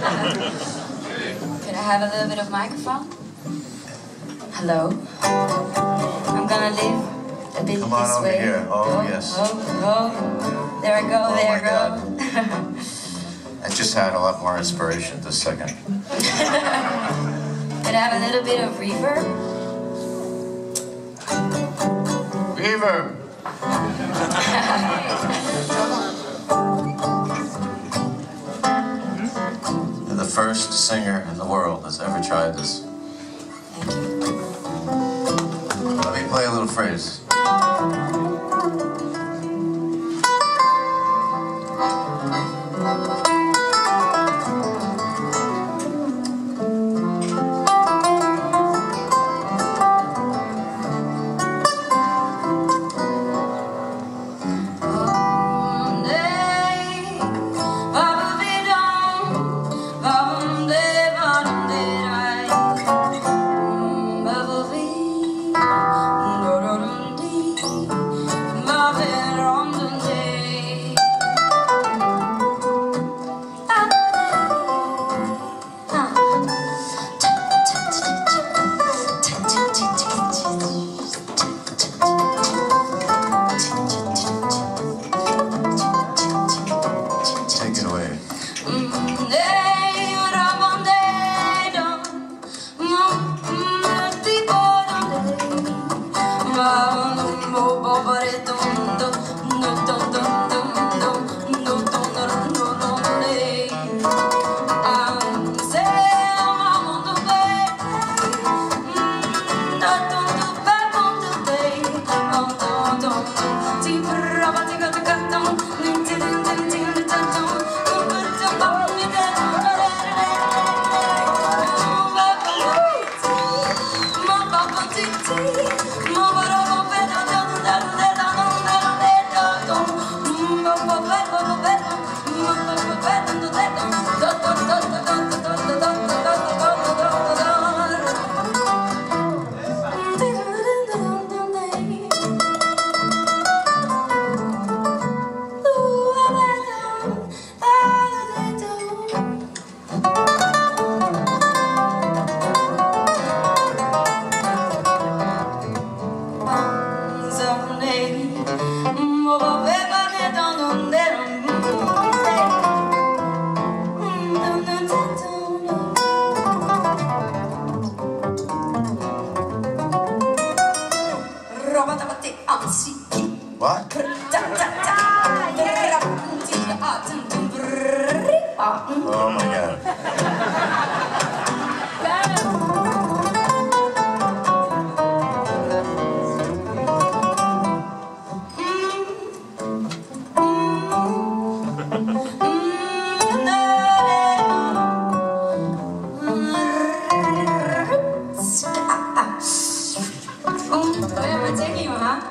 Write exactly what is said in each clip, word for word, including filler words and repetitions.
Could I have a little bit of microphone? Hello? I'm gonna live a bit Come on this over way. here. Oh, oh yes. Oh, oh. There I go, Oh, there I my go. I just had a lot more inspiration this second. Could I have a little bit of reverb? Reverb! You're the first singer in the world that's ever tried this. Thank you. Let me play a little phrase. What? Oh my God. Where am I taking you, huh?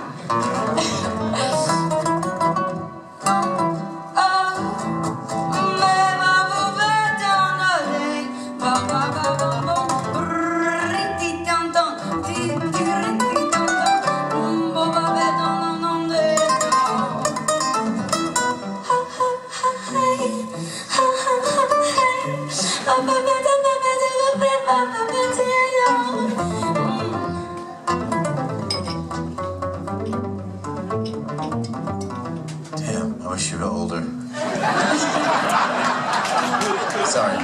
Damn, I wish you were older. Sorry.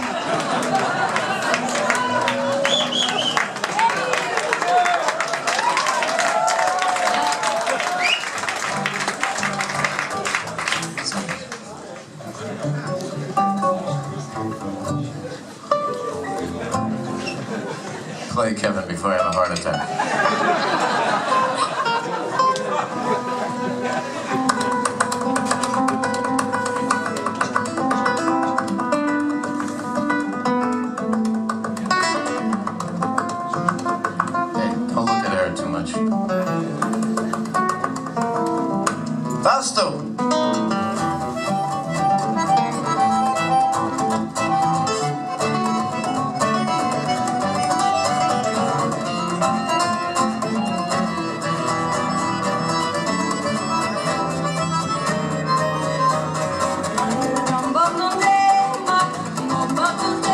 Play Kevin before I have a heart attack. Fausto! Bum bum bum bum bum bum bum bum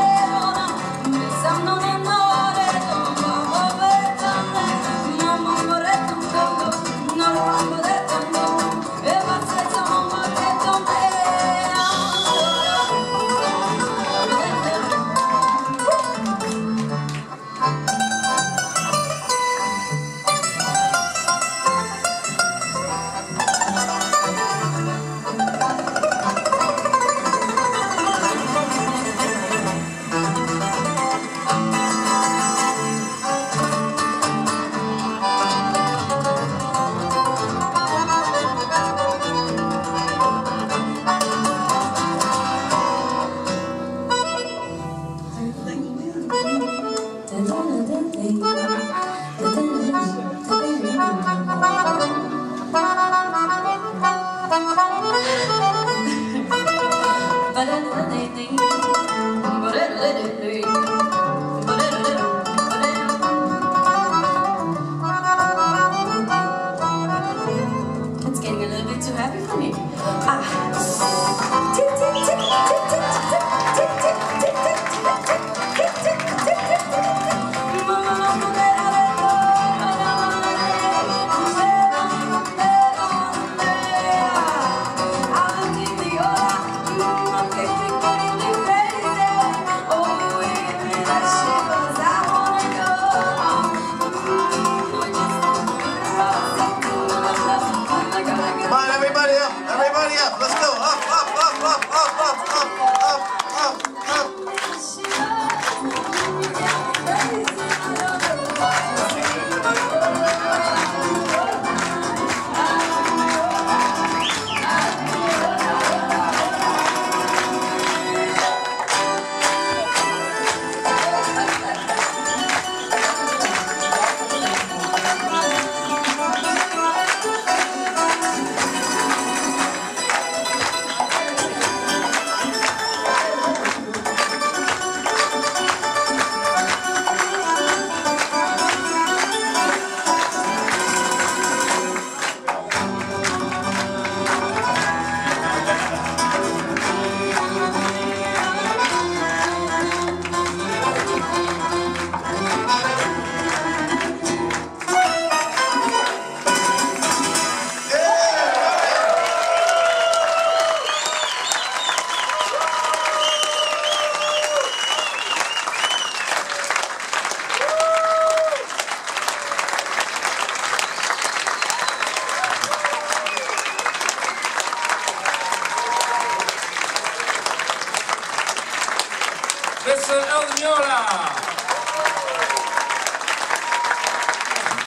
It's getting a little bit too happy for me. Ah. Tick, tick, tick, tick, tick, tick, tick, tick, tick, tick, tick, tick, tick, tick, tick, Let's go! Up, up, up, up, up, up, up, up, up, up. Mister Meola Lorren.